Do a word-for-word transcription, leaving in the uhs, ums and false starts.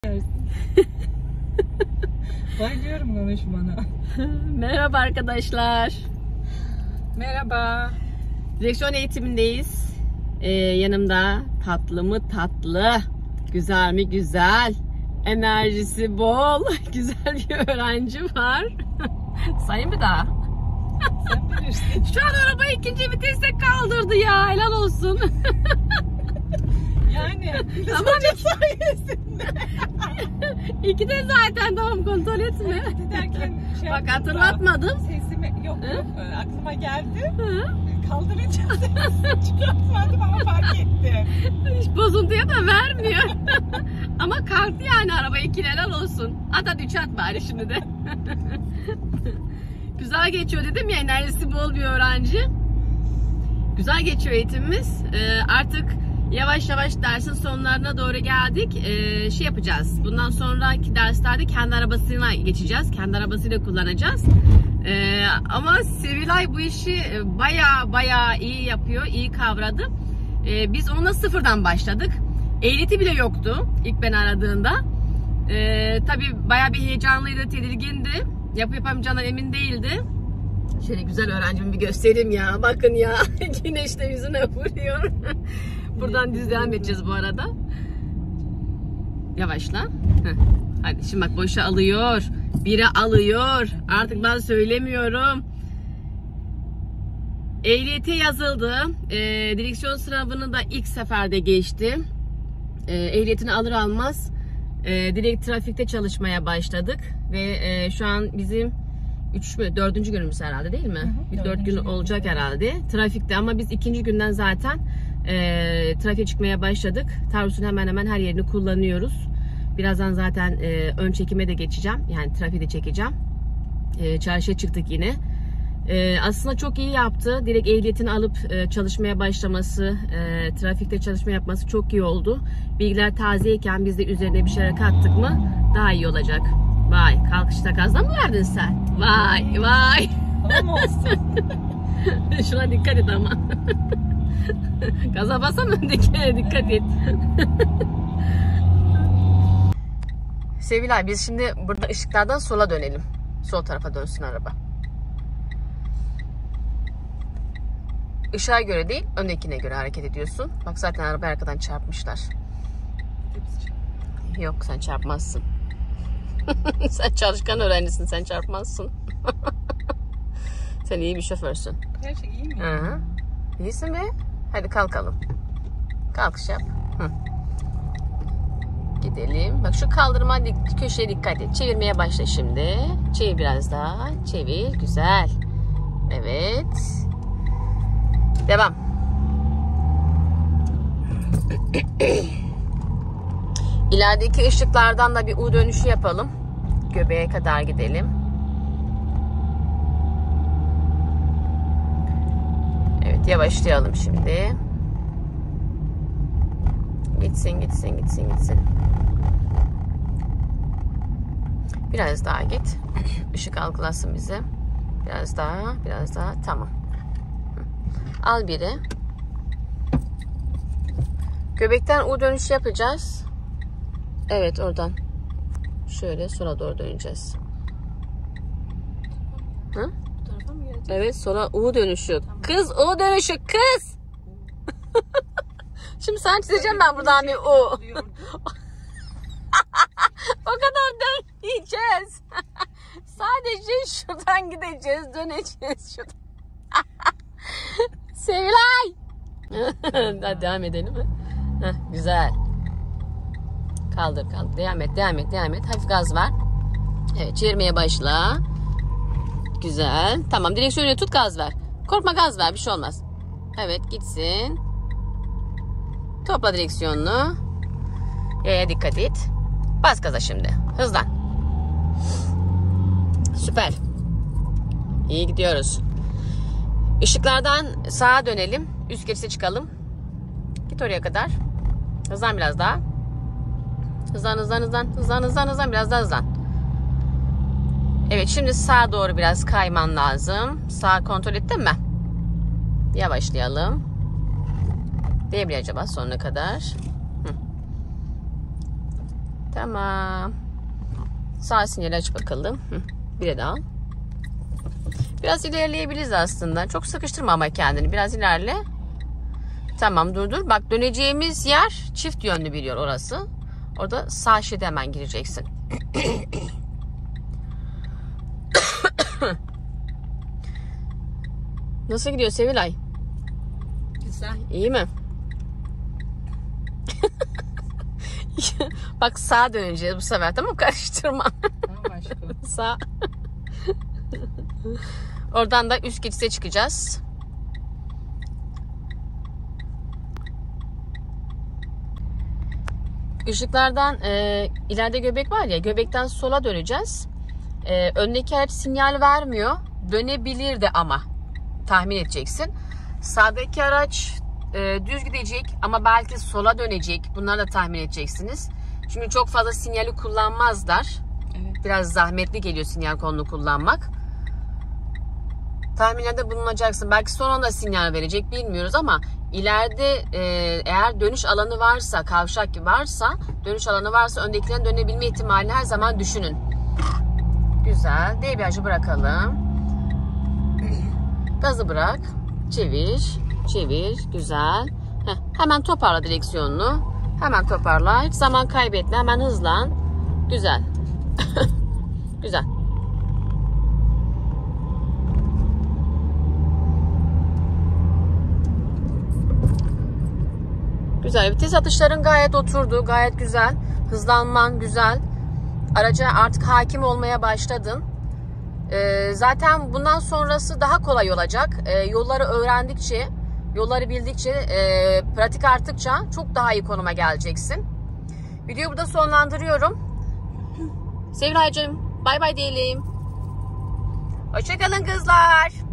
Bayılıyorum konuşmana. Merhaba arkadaşlar. Merhaba. Direksiyon eğitimindeyiz. Ee, yanımda tatlı mı tatlı, güzel mi güzel, enerjisi bol, güzel bir öğrenci var. Sayın bir daha. Sen bilirsin. Şu an arabayı ikinci viteste kaldırdı ya. Helal olsun. Yani. Ama sayesinde. İki de zaten tamam, kontrol etme. Giderken şey Bak, yaptım hatırlatmadım. da, Sesimi yok Hı? yok aklıma geldi. Hı? Kaldırınca sesimi çıkartmadım ama fark ettim. Hiç bozuntuya da vermiyor. Ama kalktı yani araba, iki helal olsun. At hadi üç at bari şimdi de. Güzel geçiyor dedim ya, enerjisi bol bir öğrenci. Güzel geçiyor eğitimimiz. Ee, artık yavaş yavaş dersin sonlarına doğru geldik. Ee, şey yapacağız. Bundan sonraki derslerde kendi arabasına geçeceğiz. Kendi arabasıyla kullanacağız. Ee, ama Sevilay bu işi baya baya iyi yapıyor. İyi kavradı. Ee, biz onunla sıfırdan başladık. Ehliyeti bile yoktu ilk ben aradığında. Ee, tabii baya bir heyecanlıydı, tedirgindi. Yapıp yapamayacağından emin değildi. Şöyle güzel öğrencimi bir göstereyim ya. Bakın ya. Güneş de yüzüne vuruyor. Buradan düz devam edeceğiz bu arada. Yavaşla. Heh. Hadi şimdi bak, boşa alıyor. Biri alıyor. Artık ben söylemiyorum. Ehliyete yazıldı. Ee, direksiyon sınavını da ilk seferde geçti. Ee, ehliyetini alır almaz e, direkt trafikte çalışmaya başladık. Ve e, şu an bizim üç mü dördüncü günümüz herhalde, değil mi? Hı hı, Bir dört gün olacak herhalde trafikte, ama biz ikinci günden zaten e, trafiğe çıkmaya başladık. Taurus'un hemen hemen her yerini kullanıyoruz. Birazdan zaten e, ön çekime de geçeceğim. Yani trafiği de çekeceğim. E, çarşıya çıktık yine. E, aslında çok iyi yaptı. Direkt ehliyetini alıp e, çalışmaya başlaması, e, trafikte çalışma yapması çok iyi oldu. Bilgiler tazeyken biz de üzerine bir şeyler kattık mı daha iyi olacak. Vay, kalkışta gazdan mı verdin sen? Vay vay. Ama olsun. Şuna dikkat et ama. Gaza basam, öndekine dikkat et. Sevilay, biz şimdi burada ışıklardan sola dönelim. Sol tarafa dönsün araba. Işığa göre değil, öndekine göre hareket ediyorsun. Bak zaten araba arkadan çarpmışlar. Yok, sen çarpmazsın. Sen çalışkan öğrencisin, sen çarpmazsın. Sen iyi bir şoförsün. Gerçek iyi mi? Hı hı. İyisin be. Hadi kalkalım. Kalkış yap. Hı. Gidelim. Bak şu kaldırıma, köşeye dikkat et. Çevirmeye başla şimdi. Çevir biraz daha. Çevir. Güzel. Evet. Devam. İlerideki ışıklardan da bir U dönüşü yapalım. Göbeğe kadar gidelim. Evet, yavaşlayalım şimdi. Gitsin, gitsin, gitsin, gitsin. Biraz daha git. Işık algılasın bize. Biraz daha, biraz daha. Tamam. Al biri. Göbekten U dönüşü yapacağız. Evet, oradan. Şöyle sola doğru döneceğiz. Hı? Bu tarafa mı geleceğiz? Evet, sola U dönüşü. Tamam. Kız U dönüşü, kız. Şimdi sen çizeceğim ben buradan bir U. O kadar dönmeyeceğiz. Sadece şuradan gideceğiz, döneceğiz şuradan. Sevilay. Hadi devam edelim mi? Heh, güzel. Kaldır kaldır. Devam et, devam et, devam et. Hafif gaz ver. Evet, çevirmeye başla. Güzel. Tamam, direksiyonu tut, gaz ver. Korkma, gaz ver, bir şey olmaz. Evet, gitsin. Topla direksiyonunu. Yaya dikkat et. Bas gaza şimdi. Hızlan. Süper. İyi gidiyoruz. Işıklardan sağa dönelim. Üst geçişe çıkalım. Git oraya kadar. Hızlan biraz daha. Hızlan, hızlan, hızlan. Hızlan, hızlan, hızlan. Biraz daha hızlan. Evet, şimdi sağa doğru biraz kayman lazım. Sağ kontrol ettin mi? Yavaşlayalım. Debriyaj acaba sonuna kadar. Hı. Tamam. Sağ sinyali aç bakalım. Hı. Bir daha. Biraz ilerleyebiliriz aslında. Çok sıkıştırma ama kendini. Biraz ilerle. Tamam, dur dur. Bak, döneceğimiz yer çift yönlü bir yer orası. Orada sağ şeride hemen gireceksin. Nasıl gidiyor Sevilay? Güzel. İyi mi? Bak, sağa döneceğiz bu sefer, tamam, karıştırma. Tamam aşkım. Sağ. Oradan da üst geçişe çıkacağız. Işıklardan e, ileride göbek var ya, göbekten sola döneceğiz. E, öndeki araç sinyal vermiyor. Dönebilirdi ama tahmin edeceksin. Sağdaki araç e, düz gidecek ama belki sola dönecek. Bunları da tahmin edeceksiniz. Çünkü çok fazla sinyali kullanmazlar. Evet. Biraz zahmetli geliyor sinyal kolunu kullanmak. Tahminlerde bulunacaksın. Belki son anda sinyal verecek, bilmiyoruz ama ileride e, eğer dönüş alanı varsa, kavşak gibi varsa, dönüş alanı varsa öndekilerin dönebilme ihtimalini her zaman düşünün. Güzel. Debriyajı bırakalım. Gazı bırak. Çevir. Çevir. Güzel. Heh, hemen toparla direksiyonunu. Hemen toparla. Hiç zaman kaybetme. Hemen hızlan. Güzel. Güzel. Güzel. Vites atışların gayet oturdu. Gayet güzel. Hızlanman güzel. Araca artık hakim olmaya başladın. Ee, zaten bundan sonrası daha kolay olacak. Ee, yolları öğrendikçe, yolları bildikçe, e, pratik arttıkça çok daha iyi konuma geleceksin. Videoyu burada sonlandırıyorum. Sevilaycığım, bay bay diyelim. Hoşçakalın kızlar.